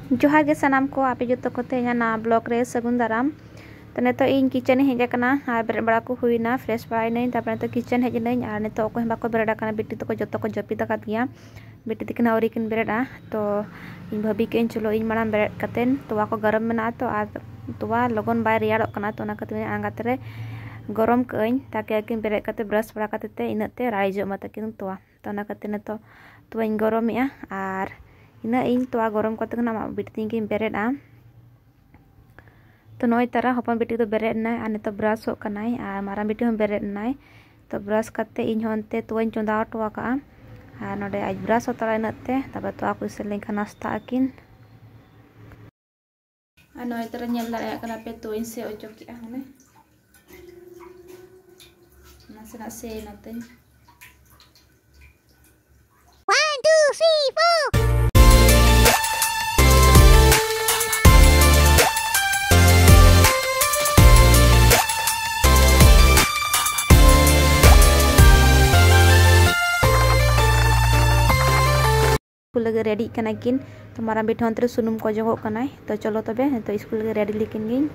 जोहार के सनाम को आपे जो को ना ब्लॉग रे सगुन दाराम। तो नेतो इन किचन हेज और बेरे बड़ा को हुईना फ्रेश बड़ाई तापर तो किचन हेज और नेतो अको बाको बेरेडा बिटी तक जो को जपिद दिया बिटी तकिन औरी किन बेरेडा। तो इन भाभी के चलो इन माड़ा बेरेड कतेन तोवा को गरम मेना तो और तोवा लगन बाय रेयाड़ोग कना तो खातिर आंगात रे गरम कईं ताकि आकिन बेरेड कते ब्रश बड़ा कते इनते राइजो मा तकिन तोवा तो खातिर नेतो तोवा इन गरमेआ और ina इन तो गरम करते ना बिटी की बेरेदा। तो नई तारा हपन बिटी तो बेरेद ना और नित ब्रश होनाई और मारा बिटी हम बेरेद नाई तो ब्रश करते इन होते तो चंदा हटवा और नोडे आज ब्रश होता इनते तब तो को इसे लेखा नाश्ता आकिन और नई तारा नेल दाड़ा पे तो से ओचोक हमें नासेना से नाते 1 2 3 4 लगे रेडी कना किन तो मारा बिटी अंतरे सुनुम को जोगो कनाय तो चलो तबे तो स्कूल लगे रेडी लेकिन गिन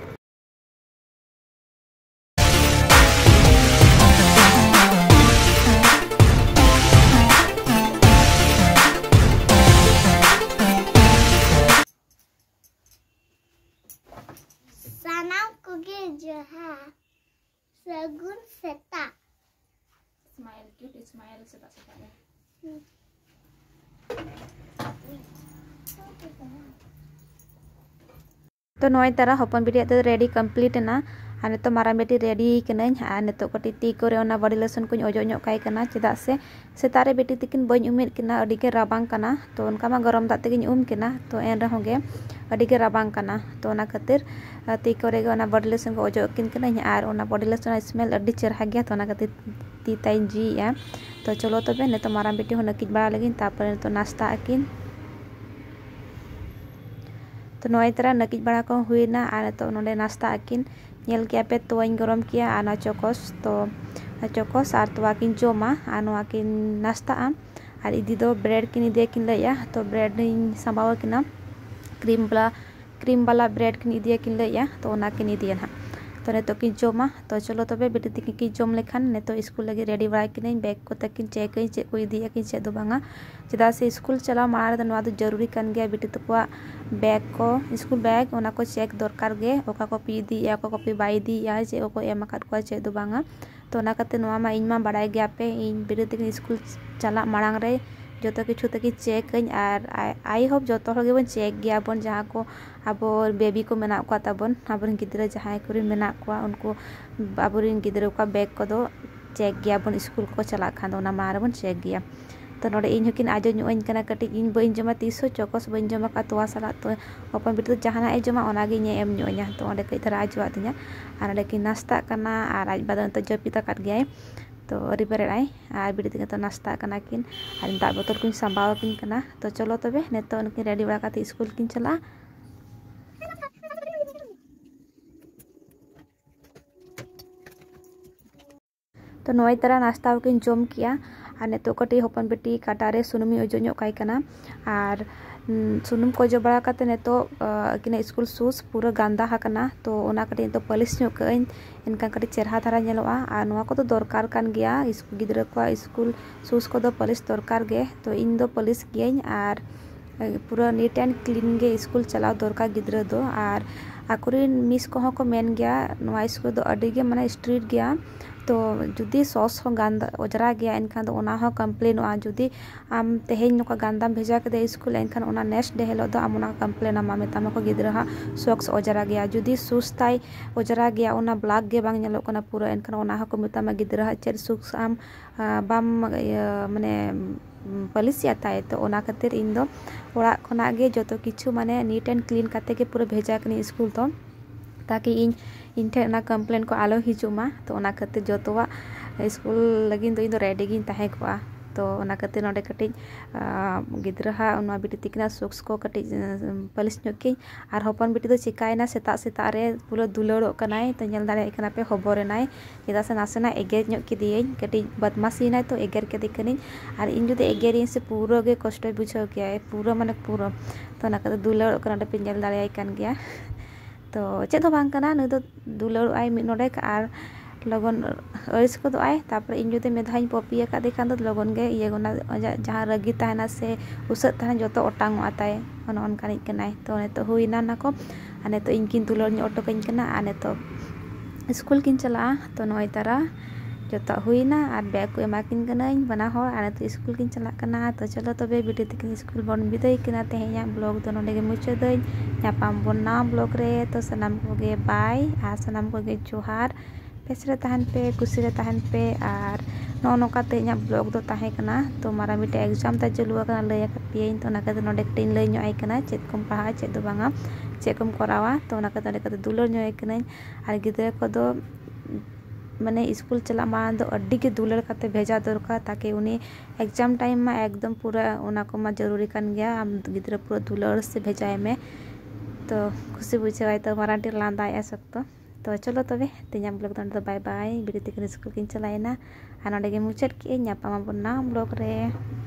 सनाम को गे जो है सगुन सेता स्माइल क्यूट स्माइल सेता सेता तो नई तारा हपन बिटी तो रेडी कम्प्लीट ना और नित मारा बेटी रेडी कनाई और नित कटी ती को बॉडी लोशन को अजो काना चेदा से सेतारे बेटी तकिन बी उमिद किना अडिगे राबांग कना तो उनका मा गरम दाग तेगिन उम किना तो एन रहोगे अडिगे राबांग कना तो खातिर ती को बॉडी लोशन को अजो किन कना और बॉडी लोशन स्मेल अड्डी चेहरा गया तो खातिर ती ताइन जी तो चलो तबे नित मारा बेटी हो नकिज बड़ा लगी तापर तो नाश्ता आकिन तो नई तरह नकिज बड़ा को हुईना और तो नोडे नाश्ता आकिन नेल किया पे तो गरम किया और चोकस तो चोकस और तो किन जमा और किन नाश्ता और इदी दो ब्रेड किन इदिया किन लैया तो ब्रेड सांबाव किना क्रीम वाला ब्रेड किन इदिया किन लैया तो किन इदिया ना तो नितो किन जमा तो चलो तबे बेटी तकिन की जम लेखान नितो स्कूल लगे रेडी बड़ा किन बैग को तकिन चेक चे को इदिया किन चे दो बांगा चेदा से स्कूल चला मार दो जरूरी कान गया बेटी तक बैग को स्कूल बैग ओना को चेक दरकार गे ओका कॉपी इदिया ओका कॉपी बाई इदिया चे ओको एम आकाद को चे दो बांगा तो खातिर नोआ मा इन मा बड़ाई गया पे इन बेटी तकिन स्कूल चला मांग रे जो किछु तक चेक और आई होप जो बन चेक गया बन जहाँ को अब बेबी को मेना को तबन अब गिद्रा जहाँ को मेना को उनको अब गिद्रा को बैग को चेक गया बन स्कूल को चला खान मार बन चेक गया तो नोडे इन हकिन आजो नुआइन कना कटी इन बइन जमा तीसो चोकस बइन जमा का तोवा साला तो अपन बिटी जहाना ए जमा ओनागे इन एम नुआइना तो ओंडे कई धरा आजो आतिया और ओंडे किन नाश्ता कना और आज बाद तो जपिता काट गया तो अरी बेरेडाई और बिटी तक तो नाश्ता कना किन और दाग बोतल को सांबाव किन कना तो चलो तबे नेतो उनकिन रेडी बड़ा काते स्कूल किन चला तो नई तरह नाश्ता किन जम किया और नितो कटी हपन बेटी काटारे सुनुमी अजो काई कना और सुनुम को अजो बड़ा काते नितो किन स्कूल शूज पूरा गांदा हकना तो ओना कटी तो पॉलिश कईं इनका कटी चेहरा धारा नेलोआ और नोआ को दरकार कान गया गिद्रा को स्कूल शूज को पॉलिश दरकार गे तो इन दो पॉलिश गई और पूरा नीट एंड क्लीन गे स्कूल चलाव दरकार गिद्रा दो और आकुरिन मिस को मेन गया नोआ स्कूल दो अडी गे माने स्ट्रीट गया तो जुदी सॉस हो गांदा अजरा गया इनखान तो ओना हो कंप्लेनोआ जुदी आम तेहेन नोका गांदाम भेजा के स्कूल इनखान ओना नेक्स्ट डे हेलो दो आम ओना कंप्लेन आमा मेतामा को गिद्रा हा सॉक्स अजरा गया जुदी शूज ताई अजरा गया ओना ब्लैक गे बांग नेलो कना पूरा इनखान ओना हो को मेतामा गिद्रा हा चेर शूज आम बाम माने पॉलिसिया ताई तो ओना खातिर इन दो ओड़ा खना गे जतो किछु माने नीट एंड क्लीन काते के पूरा भेजा कनी स्कूल तो ताकि इन ठे ना कंप्लेन को आलो हिजुमा तो खातिर जोतवा स्कूल लगिन तो इन रेडी गिन ताहे को तो ओना खातिर नोडे कटिज गिद्रा हा उना बिटी तिकना सोक्स को कटिज पलिस ᱧᱚᱜ आर हपन बिटी दो चिकायना सेता सेता रे पूरा दुलड़ो कनाय तो नेल दाड़े कना पे हबोरेनाय चेदा से नासेना एगेर ᱧᱚᱜ किदियें कटिज बदमाशीनाय तो एगेर केदि कनिन आर इन जुदि एगेरिन से पूरा गे कष्ट बुझाव गया पूरा माने पूरा तो ना कते दुलड़ो कना पे नेल दाड़े कान गया तो चेद हो बांग कना नु दो दुलड़ो आय मि नोडे आर लगन अड़िस को आए तापर इन जुदे मेधाई पपिया का देखा तो लगन गे ये गोना जहाँ रगी तहना से उसत तहन जो ओटांग आताय अनकानी कनाय तो ने तो हुईना ना को आने तो इनकिन दुलड़ ᱧᱚᱜ ओटोकኝ कना आने तो स्कूल किन चला तो नय तारा जो हुईना और बैग को एमाकिन कनाኝ बना हो आने तो स्कूल किन चला कना तो चलो तबे बिटी तकिन स्कूल बन बिदाय कना तेहेया ब्लॉग तो नोडे गे मुचादई नापाम बना ब्लॉग रे तो सनाम को गे बाय आ सनाम को गे जोहार पेसरे तहन पे कुसी रे तहन पे और नो नोका तेहेया ब्लॉग दो ताहे कना तो मारा मिटे एग्जाम ता चलुआ कना लय पियें तो ना कते नोडे कटिन लय ᱧᱚᱜ आय कना चेद कम पढ़ा चेद दो बांगा चेद कम करावा तो ना कते दुलड़ ᱧᱚᱜ आय कना और गिद्रा को दो माने स्कूल चला मा दो अड्डी के दुलड़ कते भेजा दरकार ताकि उनी एग्जाम टाइम में एकदम पूरा उना को मा जरूरी कान गया आम गिद्रा पूरा दुलड़ से भेजाय में तो खुशी बुझाय तो माराटी लांदाय सकतो तो चलो तबे तेजा ब्लॉग तो बाय बाय बिटी तकिन स्कूल किन चलायना आ नोडे गे मुचाद के ᱧᱟᱯᱟᱢ ᱟᱵᱚᱱ ᱱᱟᱣᱟ ब्लॉग रे।